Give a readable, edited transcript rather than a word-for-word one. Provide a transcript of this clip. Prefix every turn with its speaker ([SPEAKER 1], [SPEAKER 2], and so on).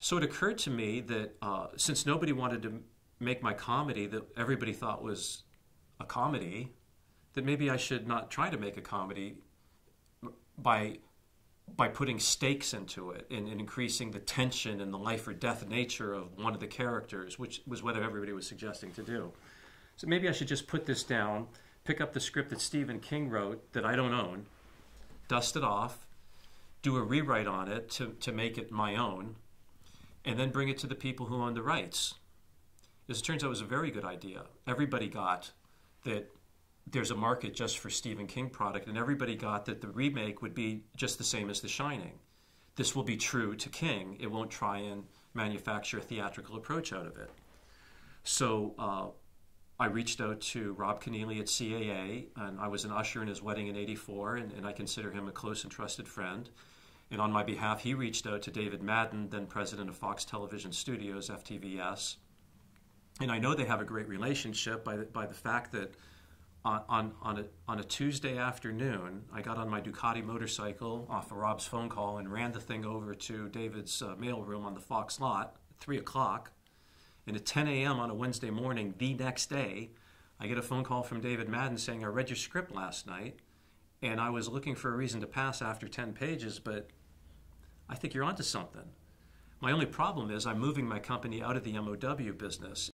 [SPEAKER 1] So it occurred to me that since nobody wanted to make my comedy that everybody thought was a comedy, that maybe I should not try to make a comedy by putting stakes into it and increasing the tension and the life or death nature of one of the characters, which was what everybody was suggesting to do. So maybe I should just put this down, pick up the script that Stephen King wrote that I don't own, dust it off, do a rewrite on it to make it my own, and then bring it to the people who own the rights. As it turns out, it was a very good idea. Everybody got that there's a market just for Stephen King product, and everybody got that the remake would be just the same as The Shining. This will be true to King. It won't try and manufacture a theatrical approach out of it. So I reached out to Rob Keneally at CAA, and I was an usher in his wedding in '84, and I consider him a close and trusted friend. And on my behalf, he reached out to David Madden, then president of Fox Television Studios, FTVS. And I know they have a great relationship by the fact that on a Tuesday afternoon, I got on my Ducati motorcycle off of Rob's phone call and ran the thing over to David's mailroom on the Fox lot at 3 o'clock. And at 10 a.m. on a Wednesday morning, the next day, I get a phone call from David Madden saying, I read your script last night, and I was looking for a reason to pass after 10 pages, but I think you're onto something. My only problem is I'm moving my company out of the MOW business.